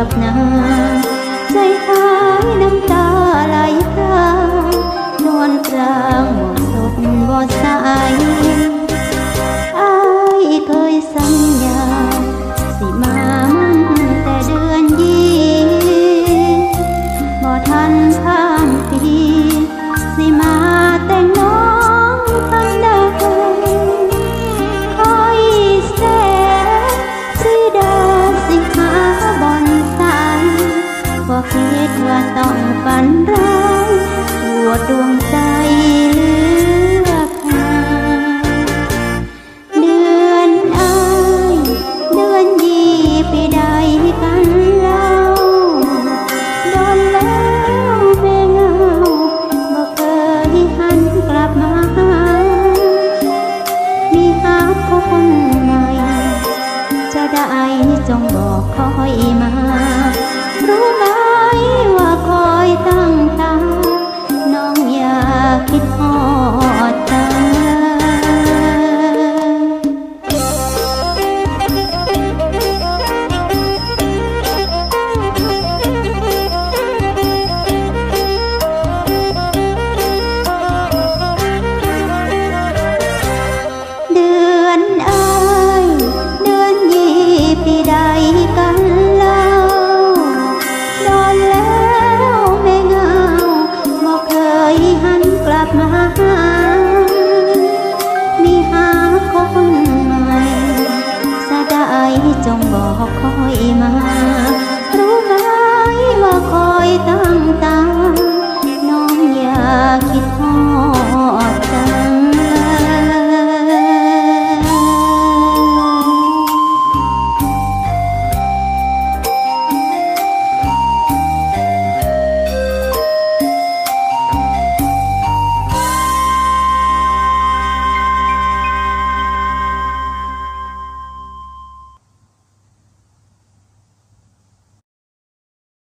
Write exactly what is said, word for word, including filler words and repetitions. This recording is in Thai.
กับน้ำใจหายน้ำตาไหลพรางนวลกลางหมดสดบ่ใสอ้ายเคยสัญญาสิมามันแต่เดือนยี่บ่ทันข้ามปีสิมาแต่งน้องทันใดคอยแสนสิดาสิหาบอนสายบ่คิดว่าต้องฝันร้ายปวดดวงใจเหลือคาเดือนอ้ายเดือนยี่ปีใดกันเล่าโดนแล้วแม่เงาบ่เคยหันกลับมาหามีหาคนใหม่จะได้จงบอกคอยมารู้ไหมว่าคอยตั้งตาน้องอย่าคิดฮอดตาเดือนอ้ายเดือนยี่ปีใดกันเล่าโดนแล้วแม่เงาบ่เคยหันกลับมาหามีหาคนใหม่สะได้จงบอกคอยมารู้ไหมว่าคอยตั้ง